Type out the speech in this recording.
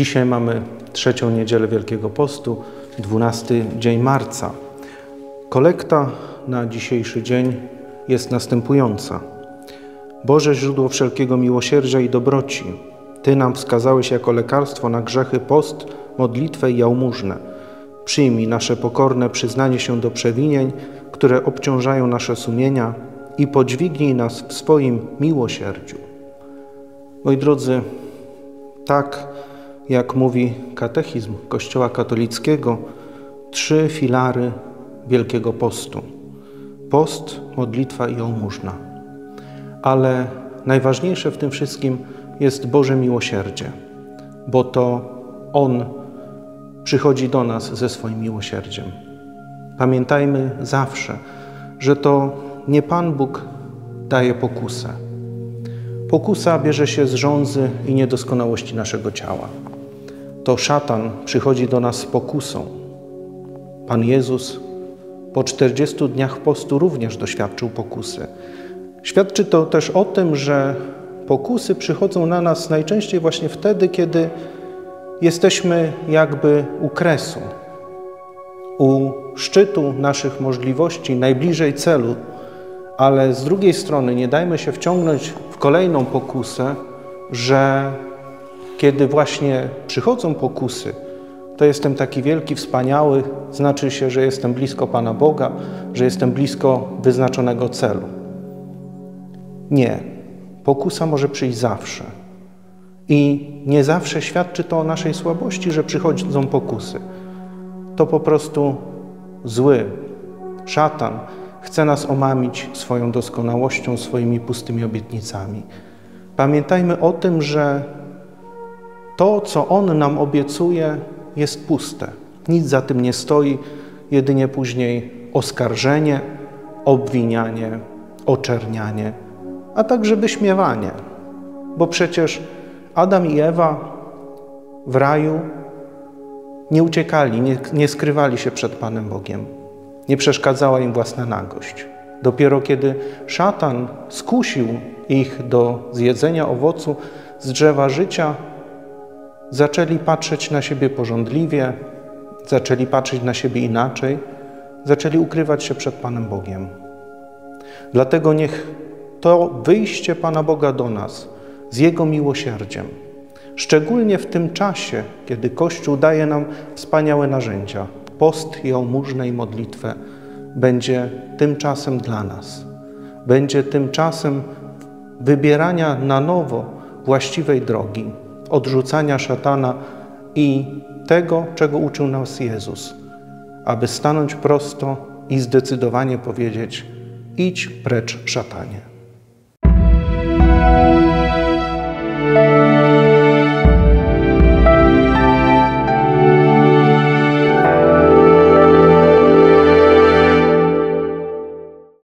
Dzisiaj mamy trzecią niedzielę Wielkiego Postu, 12 dzień marca. Kolekta na dzisiejszy dzień jest następująca. Boże źródło wszelkiego miłosierdzia i dobroci, Ty nam wskazałeś jako lekarstwo na grzechy post, modlitwę i jałmużnę. Przyjmij nasze pokorne przyznanie się do przewinień, które obciążają nasze sumienia i podźwignij nas w swoim miłosierdziu. Moi drodzy, tak jak mówi katechizm Kościoła katolickiego, 3 filary Wielkiego Postu. Post, modlitwa i jałmużna. Ale najważniejsze w tym wszystkim jest Boże miłosierdzie, bo to On przychodzi do nas ze swoim miłosierdziem. Pamiętajmy zawsze, że to nie Pan Bóg daje pokusę. Pokusa bierze się z żądzy i niedoskonałości naszego ciała. To szatan przychodzi do nas z pokusą. Pan Jezus po 40 dniach postu również doświadczył pokusy. Świadczy to też o tym, że pokusy przychodzą na nas najczęściej właśnie wtedy, kiedy jesteśmy jakby u kresu, u szczytu naszych możliwości, najbliżej celu, ale z drugiej strony nie dajmy się wciągnąć w kolejną pokusę, że kiedy właśnie przychodzą pokusy, to jestem taki wielki, wspaniały, znaczy się, że jestem blisko Pana Boga, że jestem blisko wyznaczonego celu. Nie. Pokusa może przyjść zawsze. I nie zawsze świadczy to o naszej słabości, że przychodzą pokusy. To po prostu zły szatan chce nas omamić swoją doskonałością, swoimi pustymi obietnicami. Pamiętajmy o tym, że to, co On nam obiecuje, jest puste. Nic za tym nie stoi, jedynie później oskarżenie, obwinianie, oczernianie, a także wyśmiewanie. Bo przecież Adam i Ewa w raju nie uciekali, nie skrywali się przed Panem Bogiem. Nie przeszkadzała im własna nagość. Dopiero kiedy szatan skusił ich do zjedzenia owocu z drzewa życia, zaczęli patrzeć na siebie pożądliwie, zaczęli patrzeć na siebie inaczej, zaczęli ukrywać się przed Panem Bogiem. Dlatego niech to wyjście Pana Boga do nas z Jego miłosierdziem, szczególnie w tym czasie, kiedy Kościół daje nam wspaniałe narzędzia, post, jałmużnę i modlitwę, będzie tym czasem dla nas. Będzie tym czasem wybierania na nowo właściwej drogi, odrzucania szatana i tego, czego uczył nas Jezus, aby stanąć prosto i zdecydowanie powiedzieć: idź precz, szatanie.